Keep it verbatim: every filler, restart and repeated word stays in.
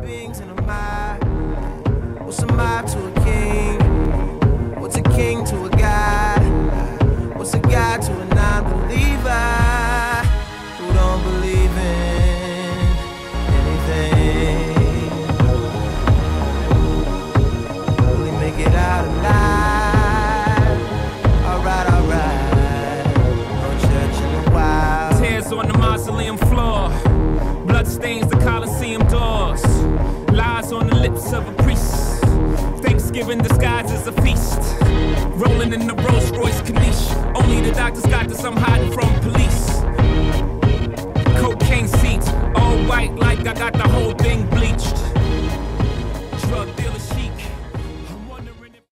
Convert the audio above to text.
beings in a mob. What's a mob to a king? What's a king to a god? What's a god to a non-believer who don't believe in anything? Will he make it out alive? Alright, alright. No church in a while. Tears on the mausoleum floor. Blood stains the Coliseum doors. Lies on the lips of a priest. Thanksgiving disguised as a feast. Rolling in the Rolls Royce Caniche. Only the doctors got this, I'm hiding from police. Cocaine seats, all white like I got the whole thing